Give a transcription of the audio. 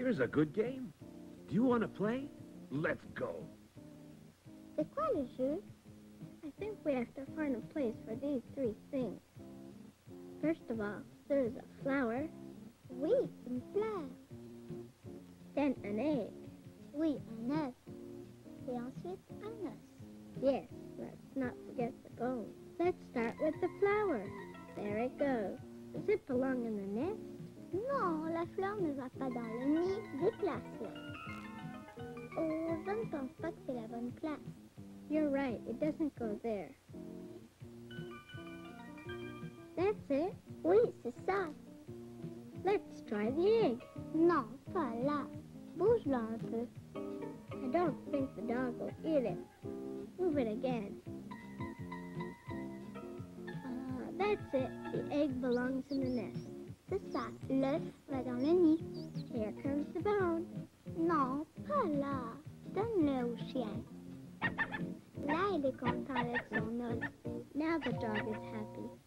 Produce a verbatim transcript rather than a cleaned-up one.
Here's a good game. Do you want to play? Let's go. C'est quoi le jeu? I think we have to find a place for these three things. First of all, there's a flower. Oui, une fleur. Then an egg. Oui, un œuf. Et ensuite, un os. Yes, let's not forget the bone. Let's start with the flower. There it goes. Does it belong in the nest? Non, la fleur ne va pas dans le nid. Déplace-la. Oh, je ne pense pas que c'est la bonne place. You're right, it doesn't go there. That's it. Oui, c'est ça. Let's try the egg. Non, pas là. Bouge-la un peu. I don't think the dog will eat it. Move it again. Uh, that's it. The egg belongs in the nest. C'est ça. L'œuf va dans le nid. Here comes the bone. Non, pas là. Donne-le au chien. Là, il est content avec son os. Now the dog is happy.